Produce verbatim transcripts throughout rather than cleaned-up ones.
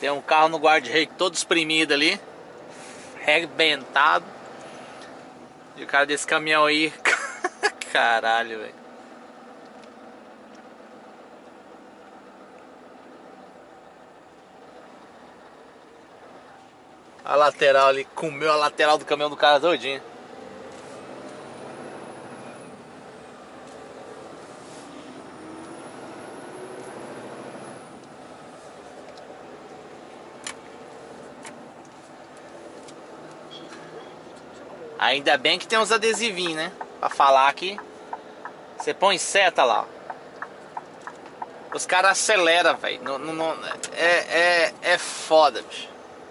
Tem um carro no guarda-reio todo espremido ali, arrebentado. E o cara desse caminhão aí, caralho, velho. A lateral ali, comeu a lateral do caminhão do cara todinho. Ainda bem que tem uns adesivinhos, né? Pra falar que você põe seta lá. Os caras aceleram, velho. Não, não, não, é, é, é foda, bicho.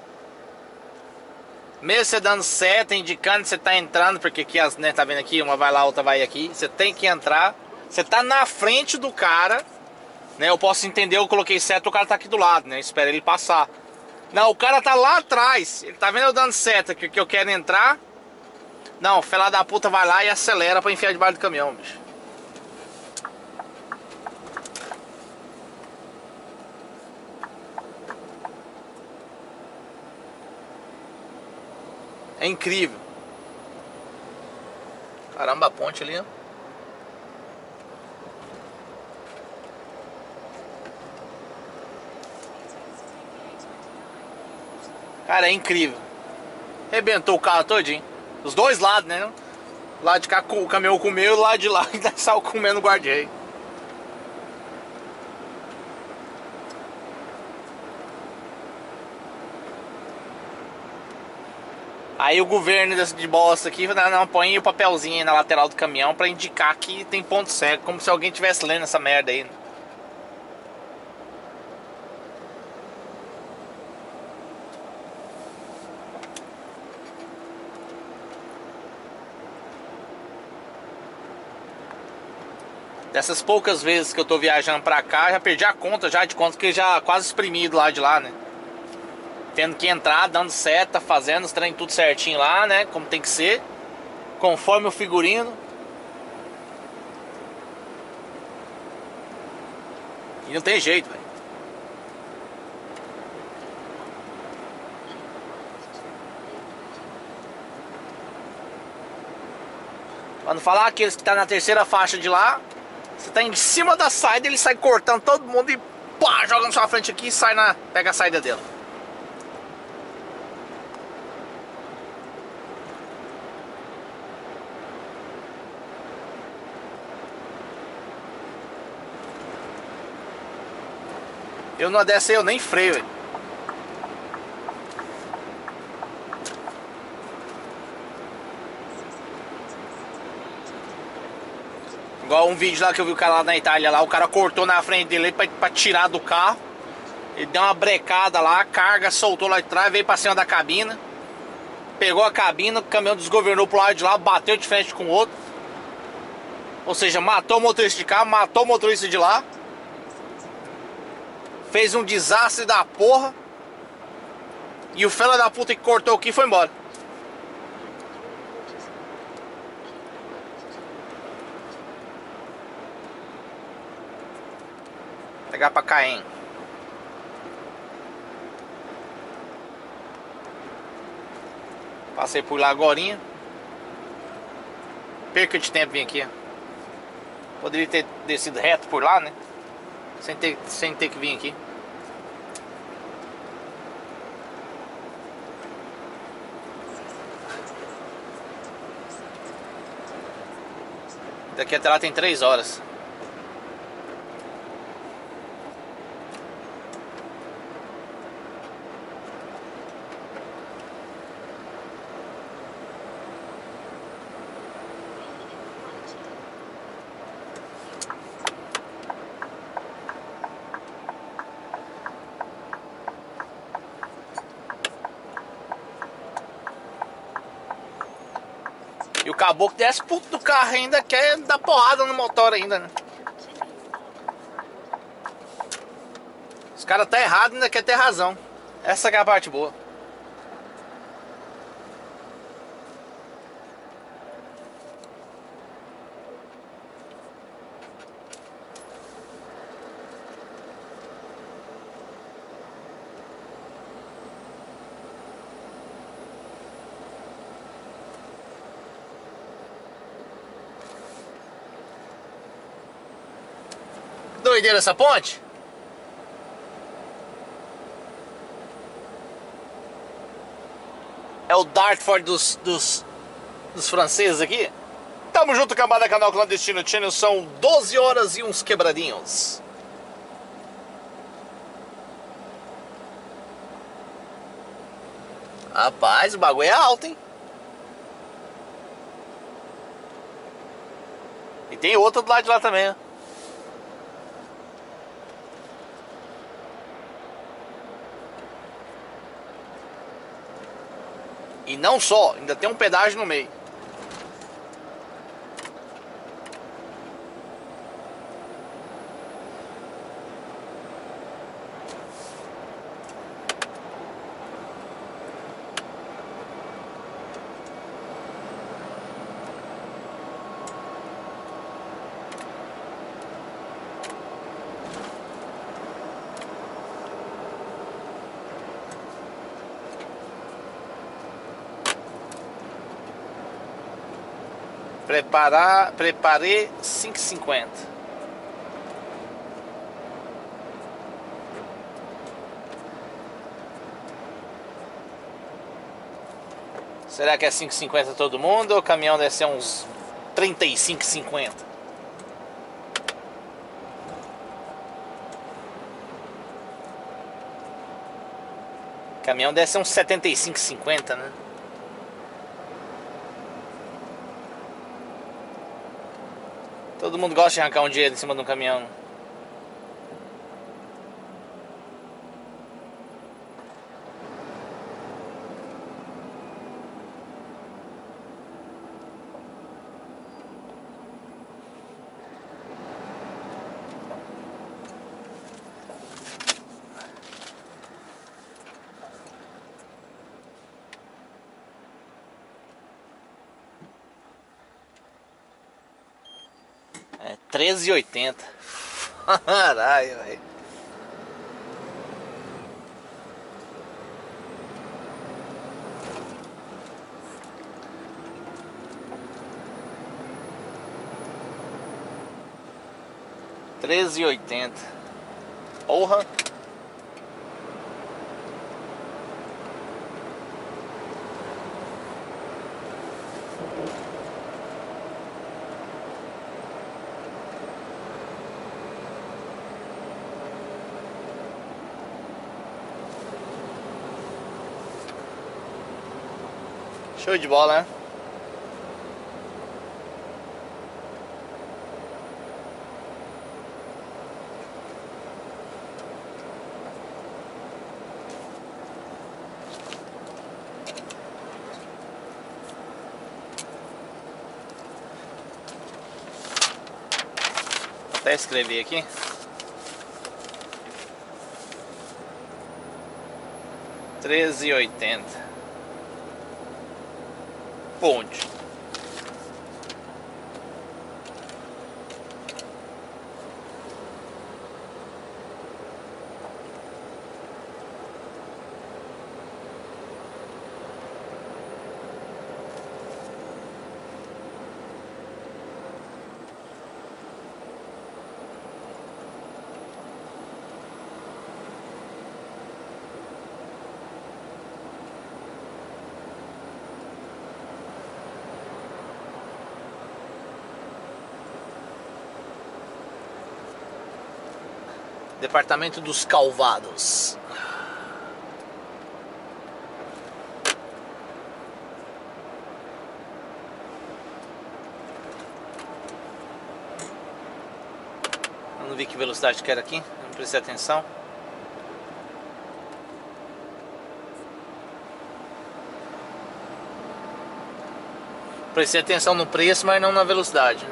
Mesmo você dando seta, indicando que você tá entrando, porque aqui, as, né, tá vendo aqui? Uma vai lá, outra vai aqui. Você tem que entrar. Você tá na frente do cara, né? Eu posso entender, eu coloquei seta, o cara tá aqui do lado, né? Espera ele passar. Não, o cara tá lá atrás. Ele tá vendo eu dando seta, que, que eu quero entrar. Não, o fela da puta vai lá e acelera pra enfiar debaixo do caminhão, bicho. É incrível. Caramba, a ponte ali, ó. Cara, é incrível. Arrebentou o carro todinho. Os dois lados, né? O lado de cá o caminhão comeu e o lado de lá ainda saiu comendo o guarda-reio. Aí o governo de bosta aqui, não, não, põe o papelzinho aí na lateral do caminhão pra indicar que tem ponto cego, como se alguém tivesse lendo essa merda aí. Dessas poucas vezes que eu tô viajando pra cá, já perdi a conta já de quanto que já quase exprimido lá de lá, né? Tendo que entrar, dando seta, fazendo os trem tudo certinho lá, né? Como tem que ser. Conforme o figurino. E não tem jeito, velho. Pra não falar aqueles que tá na terceira faixa de lá. Você tá em cima da saída, ele sai cortando todo mundo e pá, joga na sua frente aqui e sai na... pega a saída dele. Eu não dessa eu nem freio, velho. Igual um vídeo lá que eu vi o cara lá na Itália lá, o cara cortou na frente dele pra, pra tirar do carro. Ele deu uma brecada lá, a carga soltou lá de trás, veio pra cima da cabina. Pegou a cabina, o caminhão desgovernou pro lado de lá, bateu de frente com o outro. Ou seja, matou o motorista de cá, matou o motorista de lá. Fez um desastre da porra. E o fela da puta que cortou aqui foi embora. Pegar pra Caém. Passei por lá agorinha. Perca de tempo vim aqui. Poderia ter descido reto por lá, né? Sem ter, sem ter que vir aqui. Daqui até lá tem três horas. E o caboclo desce puto do carro ainda, quer dar porrada no motor ainda, né? Os caras tá errado e ainda quer ter razão. Essa que é a parte boa. doideira essa ponte? É o Dartford dos, dos, dos franceses aqui. Tamo junto, cambada, canal Clandestino Channel. São doze horas e uns quebradinhos. Rapaz, o bagulho é alto, hein? E tem outro do lado de lá também, ó. E não só, ainda tem um pedágio no meio. Preparar, preparei cinco e cinquenta. Será que é cinco e cinquenta todo mundo ou o caminhão deve ser uns trinta e cinco e cinquenta? O caminhão deve ser uns setenta e cinco e cinquenta, né? Todo mundo gosta de arrancar um dinheiro em cima de um caminhão. É treze e oitenta. Caralho, velho. treze e oitenta. Porra. Show de bola, né? Vou até escrever aqui. treze e oitenta. Ponte. Departamento dos Calvados. Eu não vi que velocidade que era aqui, não prestei atenção. Prestei atenção no preço, mas não na velocidade.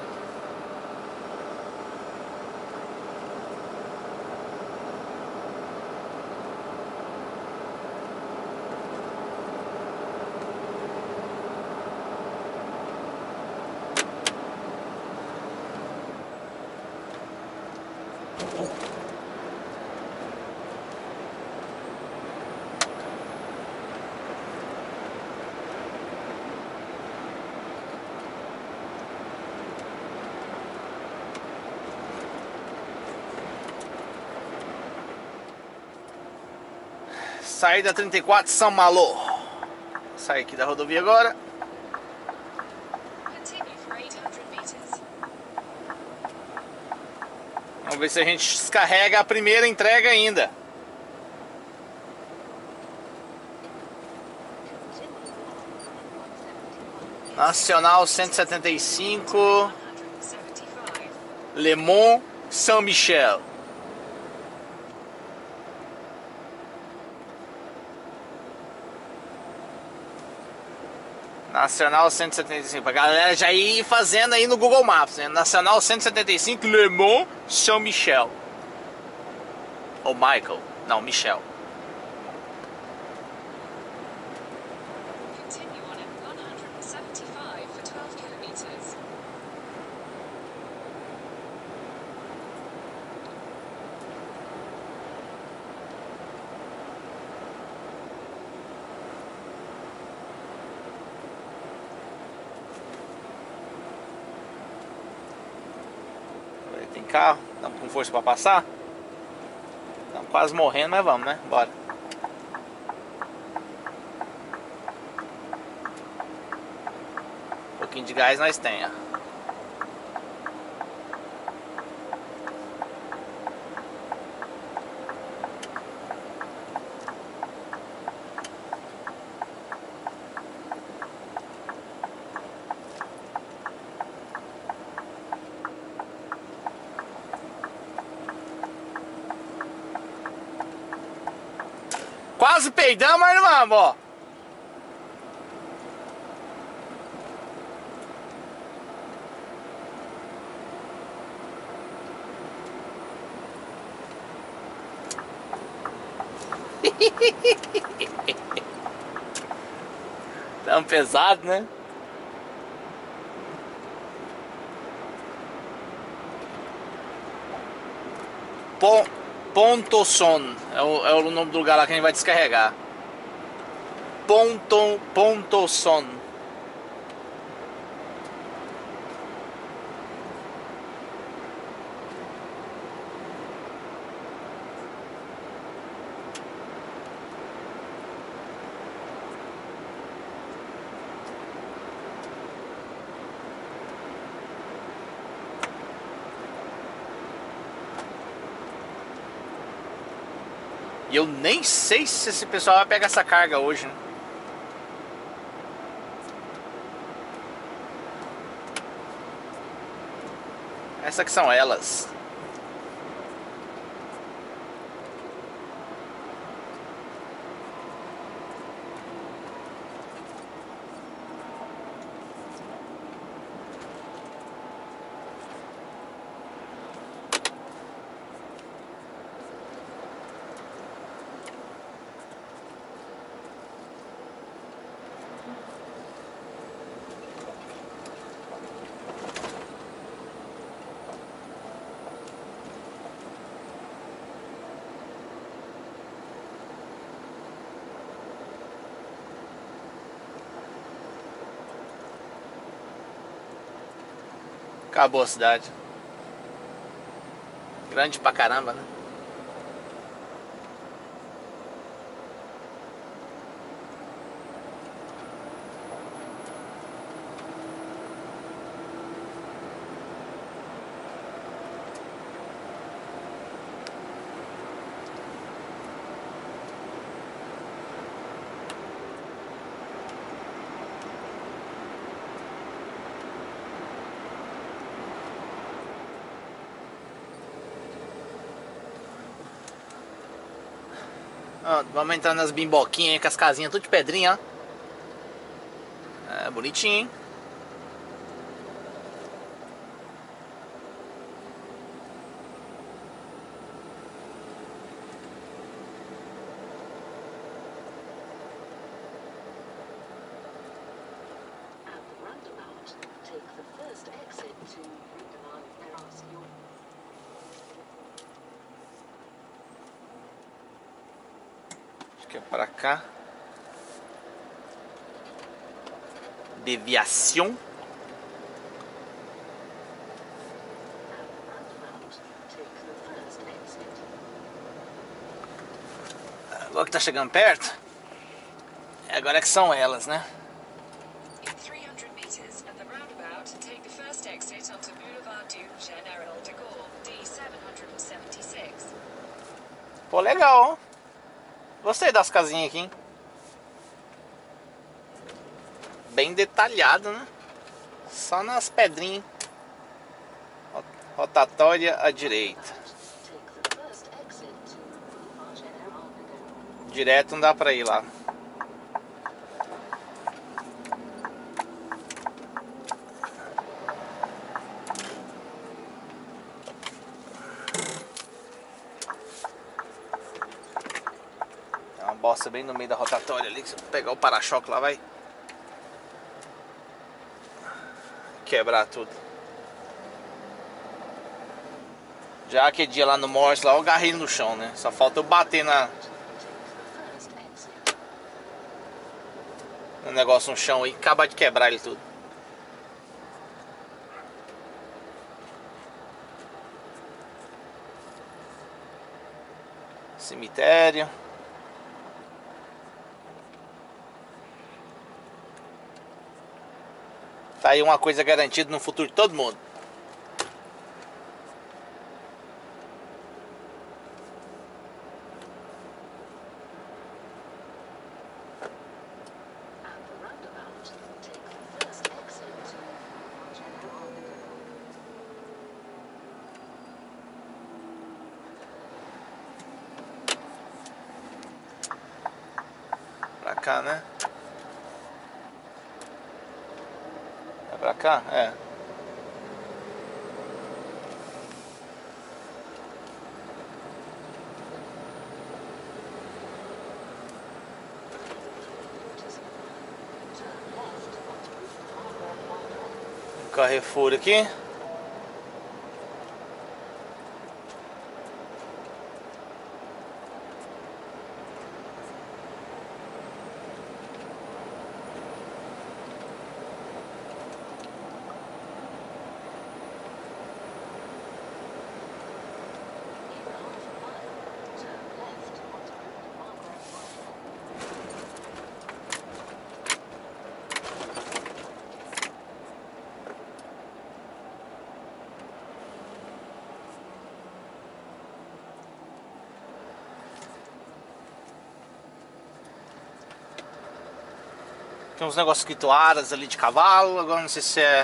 Saída trinta e quatro, São Malo. Sai aqui da rodovia agora. Vamos ver se a gente descarrega a primeira entrega ainda. Nacional cento e setenta e cinco, Le Mans, Saint-Michel. Nacional cento e setenta e cinco, a galera já ir fazendo aí no Google Maps, né? Nacional cento e setenta e cinco, Le Mans, Saint-Michel. Ou Michael, não, Michel. Tem carro, estamos com força para passar. Estamos quase morrendo, mas vamos, né? Bora. Um pouquinho de gás nós tem, ó. Quase peidamos, mas não vamos, ó. Tão pesado, né? Pon Pontoson é o, é o nome do lugar lá que a gente vai descarregar. Ponton, Pontoson. E eu nem sei se esse pessoal vai pegar essa carga hoje, né? Essas que são elas. Acabou a cidade. Grande pra caramba, né? Ó, vamos entrar nas bimboquinhas aí com as casinhas tudo de pedrinha, ó. É bonitinho, hein? Que é para cá. Deviação. Agora que tá chegando perto, agora é que são elas, né? Pô, legal, ó. Gostei das casinhas aqui, hein? Bem detalhado, né? Só nas pedrinhas. Rotatória à direita. Direto não dá pra ir lá. Tem uma bosta bem no meio da rotatória ali, que se eu pegar o para-choque lá vai quebrar tudo. Já aquele dia lá no Morse, lá eu agarrei no chão, né? Só falta eu bater na no negócio no chão e acabar de quebrar ele tudo. Cemitério. Tá aí uma coisa garantida no futuro de todo mundo. Pra cá, né? É pra cá? É. Carrefour aqui. Tem uns negócios escrito aras ali de cavalo. Agora não sei se é...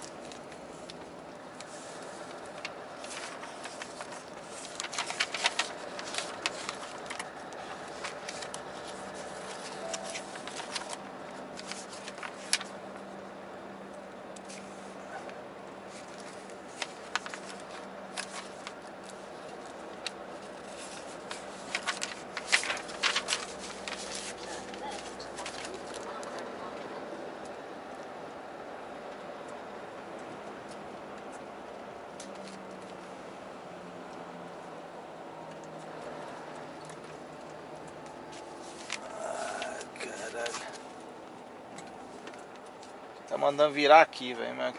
Tá mandando virar aqui, velho. Mas...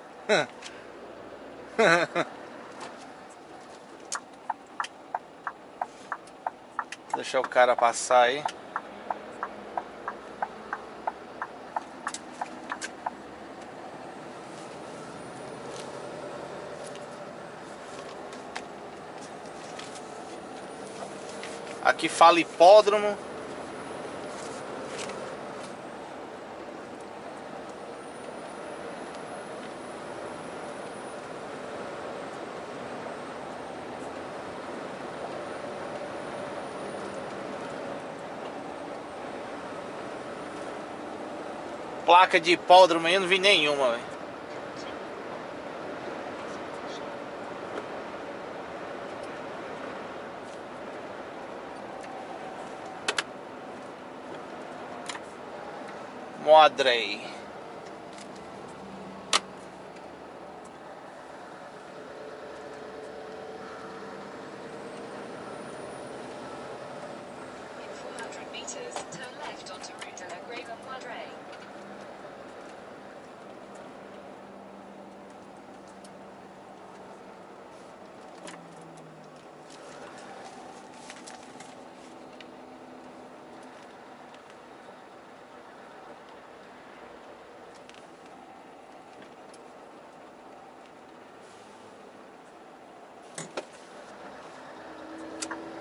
Deixa o cara passar aí. Aqui fala hipódromo. Placa de hipódromo aí eu não vi nenhuma, velho. Modrei.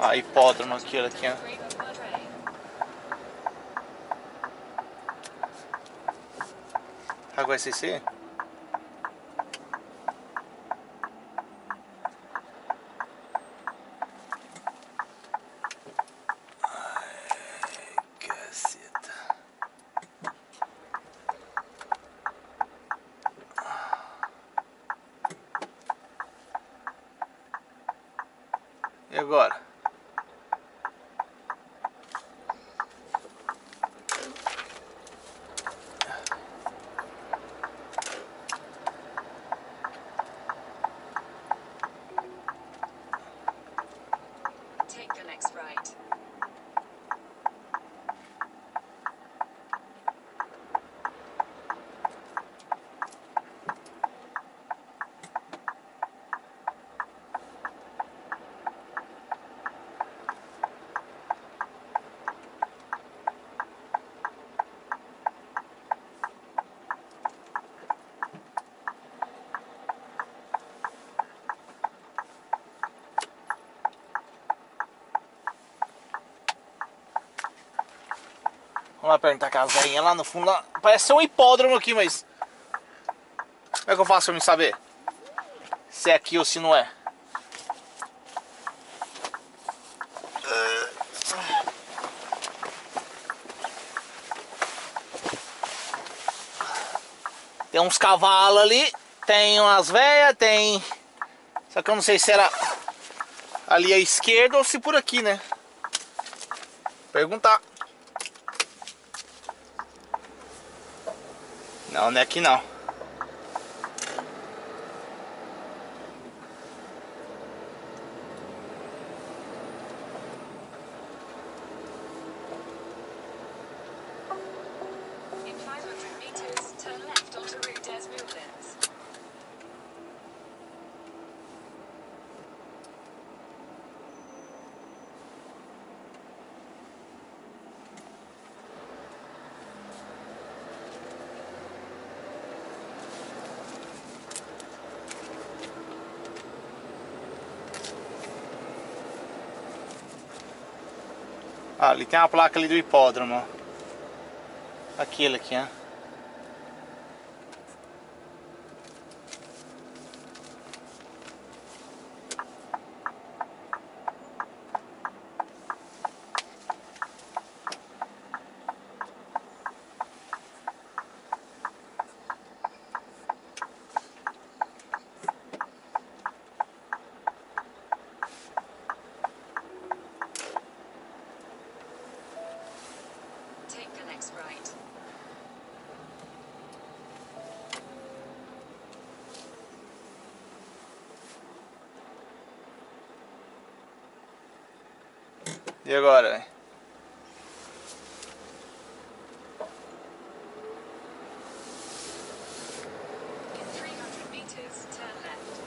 Ah, hipódromo aquilo aqui, ó. Agora vai ser esse? E agora? Take the next right. Vamos lá perguntar com a velhinha lá no fundo. Lá. Parece ser um hipódromo aqui, mas... Como é que eu faço pra me saber? Se é aqui ou se não é. Tem uns cavalos ali. Tem umas velhas, tem... Só que eu não sei se era ali à esquerda ou se por aqui, né? Perguntar. Não, não é aqui não. In five hundred meters, turn left onto Rue des Moulins. Ah, ali tem uma placa ali do hipódromo. Aquele aqui, ó. Take the next right. E agora, velho? In three hundred meters, turn left.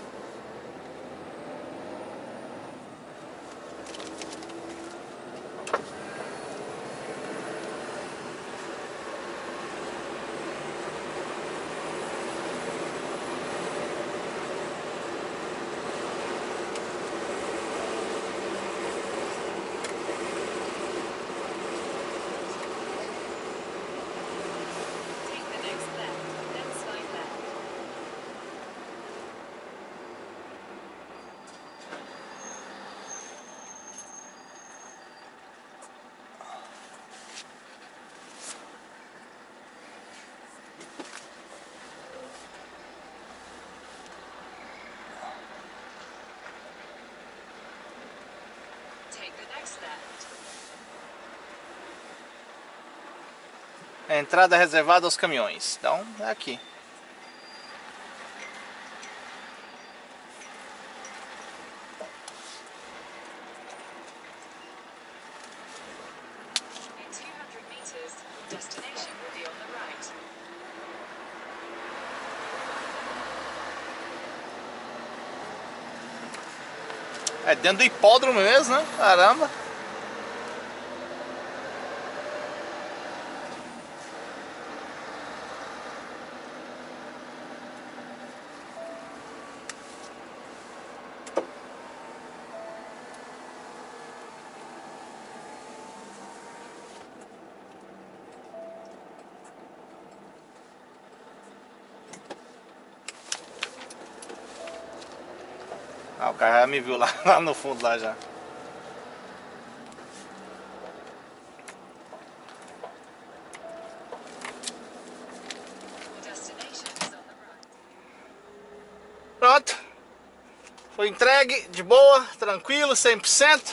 Take the next left, then slide left. Take the next left. É entrada reservada aos caminhões. Então, é aqui. In two hundred meters, your destination will be on the right. É dentro do hipódromo mesmo, né? Caramba. Ah, o cara já me viu lá, lá no fundo lá já. Pronto. Foi entregue de boa, tranquilo, cem por cento.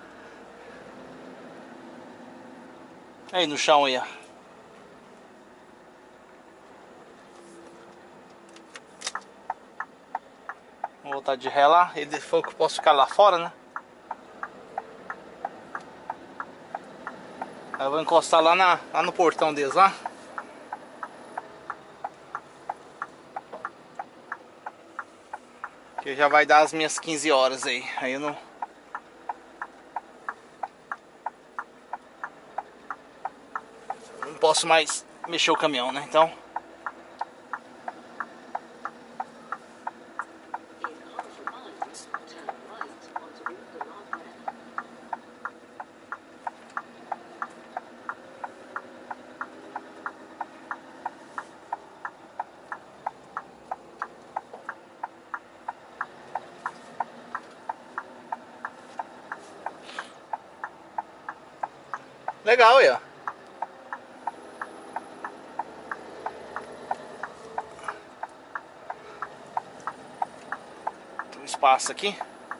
Aí no chão aí, ó. Vou voltar de ré lá. Ele falou que eu posso ficar lá fora, né? Aí eu vou encostar lá, na, lá no portão deles lá. Que já vai dar as minhas quinze horas aí. Aí eu não... Não posso mais mexer o caminhão, né? Então... Legal aí, ó. Tem um espaço aqui.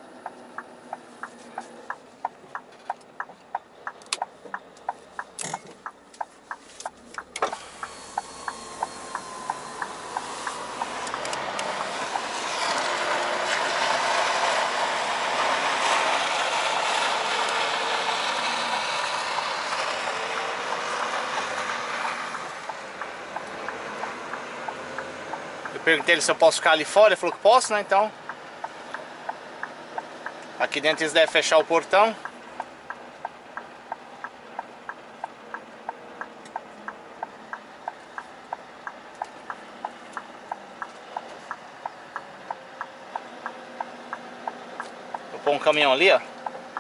Eu perguntei ele se eu posso ficar ali fora, ele falou que posso, né? Então aqui dentro eles devem fechar o portão. Vou pôr um caminhão ali, ó.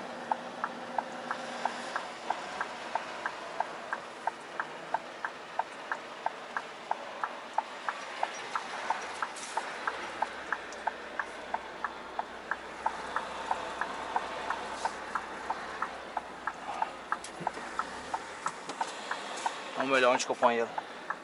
Vamos olhar onde que eu ponho ele.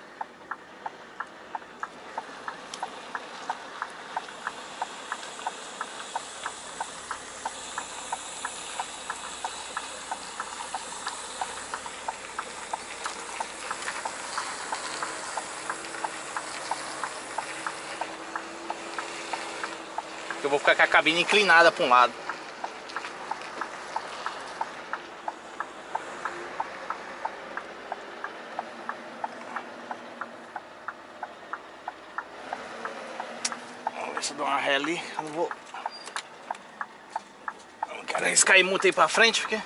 Eu vou ficar com a cabine inclinada para um lado. Vamos ver se eu dou uma ré ali. Eu não vou... Não quero arriscar ir muito aí pra frente, porque...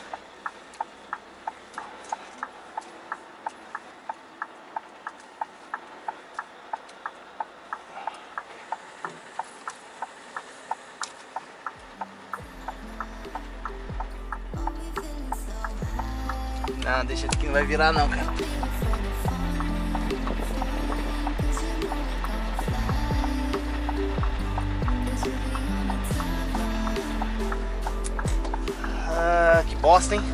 Não, deixa ele que não vai virar não, cara. Ah, que bosta, hein?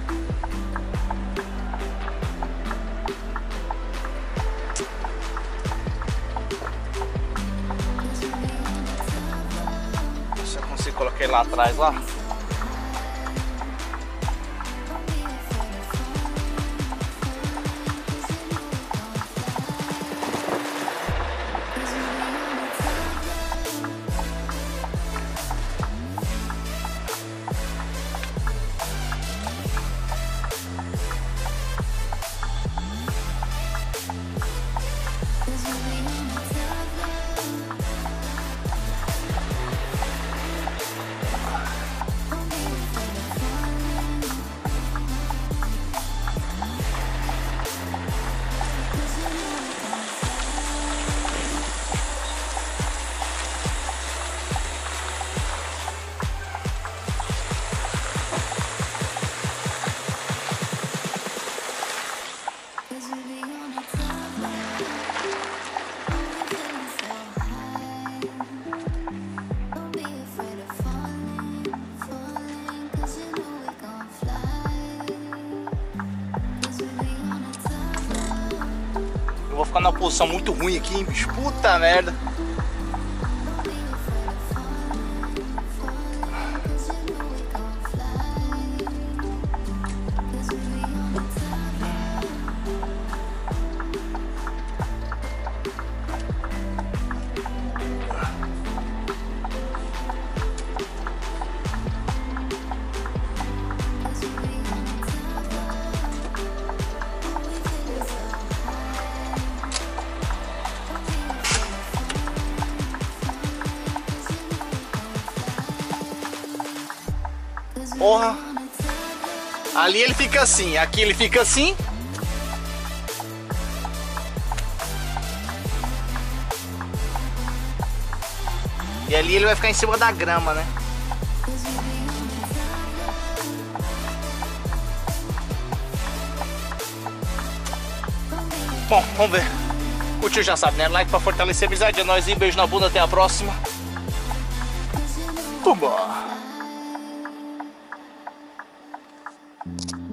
Se eu consigo colocar ele lá atrás lá. vou ficar numa posição muito ruim aqui, hein, bicho. Puta merda. Porra. Ali ele fica assim, aqui ele fica assim. E ali ele vai ficar em cima da grama, né? Bom, vamos ver. Curtiu, já sabe, né? Like pra fortalecer a amizade. É nóis e beijo na bunda. Até a próxima. Vambora.